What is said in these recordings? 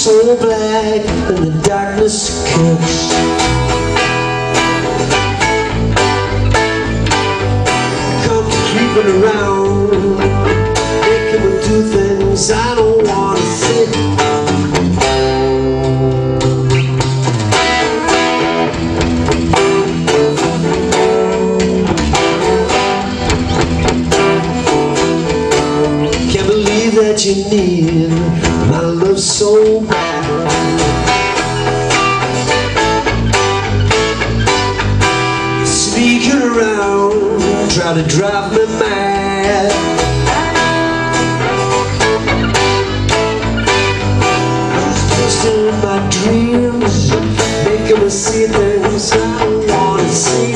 so black and the darkness cuts. Come creeping around, making me do things I don't want to see. Can't believe that you need my love so bad. Sneaking around, try to drive me mad. Twisting my dreams, making me see things I don't want to see.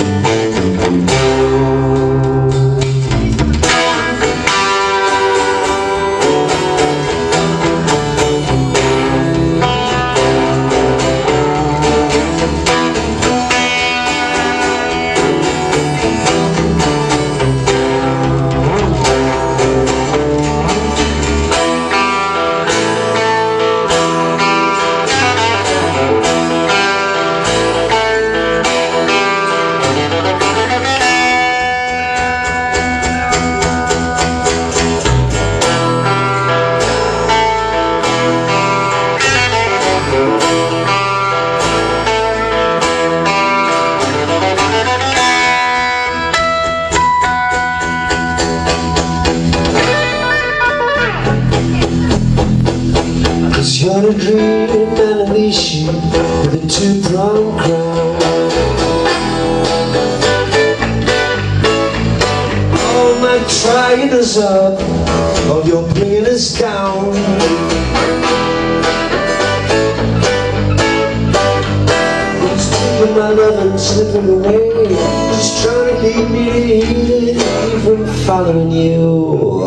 You're a dream Manalishi with a two-pronged crown. All my trying is up, all your bringing is down. It's taking my love and slipping away, just trying to keep me from following you.